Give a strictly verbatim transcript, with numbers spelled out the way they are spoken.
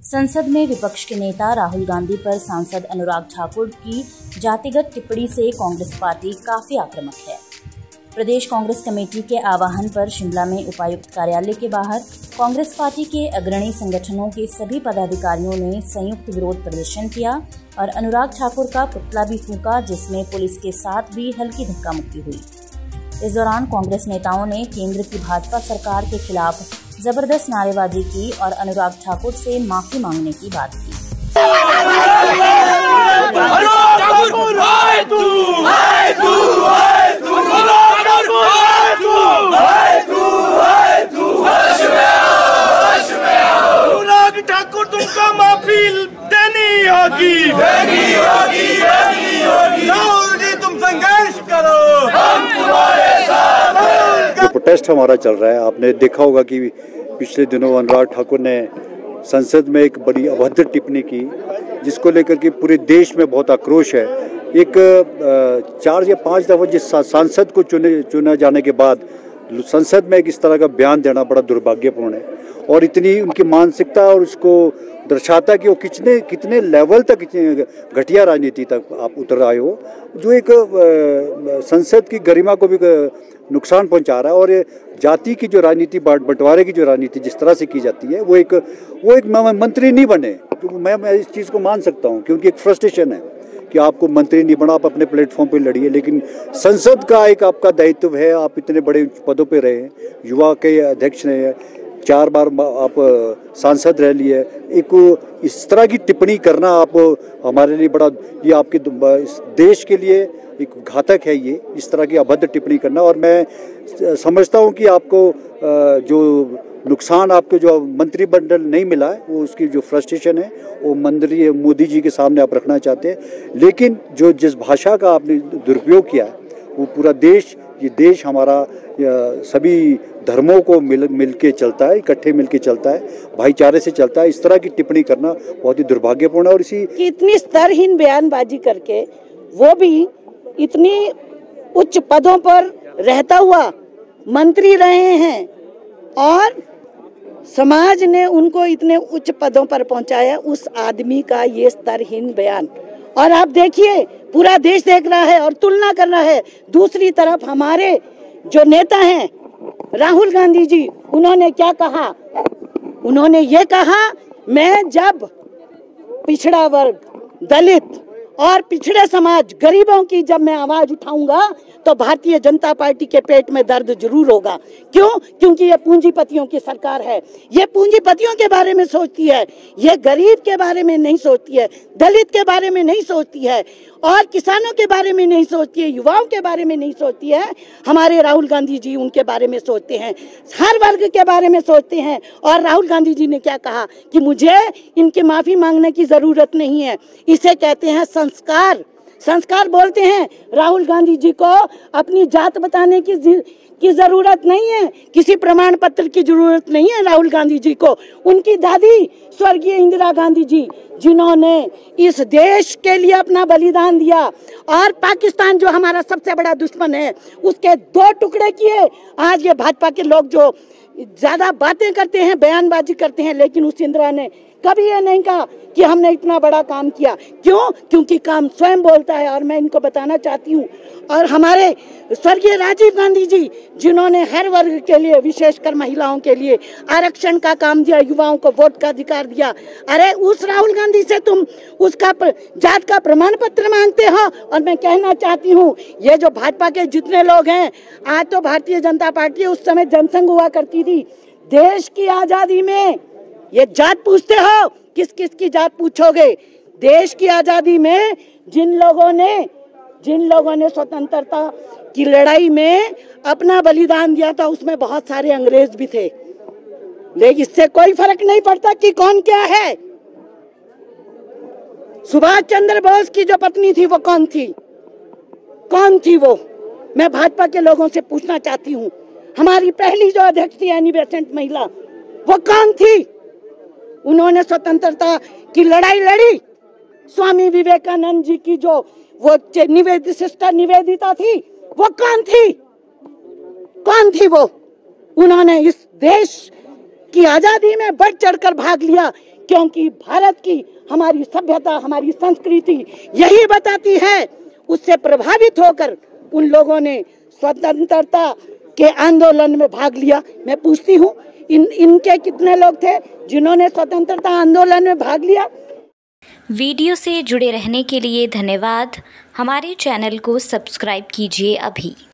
संसद में विपक्ष के नेता राहुल गांधी पर सांसद अनुराग ठाकुर की जातिगत टिप्पणी से कांग्रेस पार्टी काफी आक्रामक है। प्रदेश कांग्रेस कमेटी के आह्वान पर शिमला में उपायुक्त कार्यालय के बाहर कांग्रेस पार्टी के अग्रणी संगठनों के सभी पदाधिकारियों ने संयुक्त विरोध प्रदर्शन किया और अनुराग ठाकुर का पुतला भी फूंका, जिसमें पुलिस के साथ भी हल्की धक्का मुक्की हुई। इस दौरान कांग्रेस नेताओं ने केंद्र की भाजपा सरकार के खिलाफ जबरदस्त नारेबाजी की और अनुराग ठाकुर से माफी मांगने की बात की। अनुराग ठाकुर तुमको माफी देनी होगी, देनी होगी, देनी होगी। राहुल जी तुम संघर्ष करो, हम तुम्हारे साथ। जो प्रोटेस्ट हमारा चल रहा है, आपने देखा होगा कि पिछले दिनों अनुराग ठाकुर ने संसद में एक बड़ी अभद्र टिप्पणी की, जिसको लेकर के पूरे देश में बहुत आक्रोश है। एक चार या पांच दफा जिस सांसद को चुने चुना जाने के बाद संसद में एक इस तरह का बयान देना बड़ा दुर्भाग्यपूर्ण है और इतनी उनकी मानसिकता और उसको दर्शाता कि वो कितने कितने लेवल तक घटिया राजनीति तक आप उतर आए हो, जो एक संसद की गरिमा को भी नुकसान पहुंचा रहा है। और जाति की जो राजनीति, बंटवारे की जो राजनीति जिस तरह से की जाती है, वो एक वो एक मंत्री नहीं बने। तो मैं मैं इस चीज़ को मान सकता हूँ, क्योंकि एक फ्रस्ट्रेशन है कि आपको मंत्री नहीं बना, आप अपने प्लेटफॉर्म पे लड़िए, लेकिन संसद का एक आपका दायित्व है। आप इतने बड़े पदों पे रहे, युवा के अध्यक्ष रहे, चार बार आप सांसद रह लिए, एक इस तरह की टिप्पणी करना आप हमारे लिए बड़ा, ये आपके इस देश के लिए एक घातक है, ये इस तरह की अभद्र टिप्पणी करना। और मैं समझता हूँ कि आपको जो नुकसान आपके जो मंत्रिमंडल नहीं मिला है, वो उसकी जो फ्रस्ट्रेशन है वो मंत्री मोदी जी के सामने आप रखना चाहते हैं। लेकिन जो जिस भाषा का आपने दुरुपयोग किया है, वो पूरा देश, ये देश हमारा सभी धर्मों को मिल मिल के चलता है, इकट्ठे मिल के चलता है, भाईचारे से चलता है। इस तरह की टिप्पणी करना बहुत ही दुर्भाग्यपूर्ण है। और इसी इतनी स्तरहीन बयानबाजी करके, वो भी इतनी उच्च पदों पर रहता हुआ मंत्री रहे हैं और समाज ने उनको इतने उच्च पदों पर पहुंचाया, उस आदमी का ये स्तरहीन बयान। और आप देखिए, पूरा देश देख रहा है और तुलना कर रहा है। दूसरी तरफ हमारे जो नेता हैं राहुल गांधी जी, उन्होंने क्या कहा? उन्होंने ये कहा, मैं जब पिछड़ा वर्ग, दलित और पिछड़े समाज, गरीबों की जब मैं आवाज उठाऊंगा तो भारतीय जनता पार्टी के पेट में दर्द जरूर होगा। क्यों? क्योंकि ये पूंजीपतियों की सरकार है। ये पूंजीपतियों के बारे में सोचती है, ये गरीब के बारे में नहीं सोचती है, दलित के बारे में नहीं सोचती है और किसानों के बारे में नहीं सोचती है, युवाओं के बारे में नहीं सोचती है। हमारे राहुल गांधी जी उनके बारे में सोचते हैं, हर वर्ग के बारे में सोचते हैं। और राहुल गांधी जी ने क्या कहा कि मुझे इनकी माफी मांगने की जरूरत नहीं है। इसे कहते हैं संस्कार। संस्कार बोलते हैं। राहुल गांधी जी को अपनी जात बताने की की जरूरत नहीं है, किसी प्रमाण पत्र की जरूरत नहीं है राहुल गांधी जी को। उनकी दादी स्वर्गीय इंदिरा गांधी जी, जिन्होंने इस देश के लिए अपना बलिदान दिया और पाकिस्तान जो हमारा सबसे बड़ा दुश्मन है, उसके दो टुकड़े किए। आज ये भाजपा के लोग जो ज्यादा बातें करते हैं, बयानबाजी करते हैं, लेकिन उस इंदिरा ने कभी ये नहीं कहा कि हमने इतना बड़ा काम किया। क्यों? क्योंकि काम स्वयं बोलता है। और मैं इनको बताना चाहती हूँ, और हमारे स्वर्गीय राजीव गांधी जी, जिन्होंने हर वर्ग के लिए, विशेषकर महिलाओं के लिए आरक्षण का काम दिया, युवाओं को वोट का अधिकार दिया, अरे उस राहुल गांधी से तुम उसका जात का प्रमाण पत्र मांगते हो। और मैं कहना चाहती हूँ, ये जो भाजपा के जितने लोग हैं, आज तो भारतीय जनता पार्टी, उस समय जनसंघ हुआ करती थी। देश की आजादी में ये जात पूछते हो, किस किस की जात पूछोगे? देश की आजादी में जिन लोगों ने जिन लोगों ने स्वतंत्रता की लड़ाई में अपना बलिदान दिया था, उसमें बहुत सारे अंग्रेज भी थे। लेकिन इससे कोई फर्क नहीं पड़ता कि कौन क्या है। सुभाष चंद्र बोस की जो पत्नी थी, वो कौन थी? कौन थी वो? मैं भाजपा के लोगों से पूछना चाहती हूँ। हमारी पहली जो अध्यक्ष थी, एनी बेसेंट महिला, वो कौन थी? उन्होंने स्वतंत्रता की लड़ाई लड़ी। स्वामी विवेकानंद जी की जो वो निवेदित सिस्टर निवेदिता थी, वो कौन थी? कौन थी वो? उन्होंने इस देश की आजादी में बढ़ चढ़कर भाग लिया क्योंकि भारत की हमारी सभ्यता, हमारी संस्कृति यही बताती है। उससे प्रभावित होकर उन लोगों ने स्वतंत्रता के आंदोलन में भाग लिया। मैं पूछती हूँ, इन इनके कितने लोग थे जिन्होंने स्वतंत्रता आंदोलन में भाग लिया? वीडियो से जुड़े रहने के लिए धन्यवाद। हमारे चैनल को सब्सक्राइब कीजिए अभी।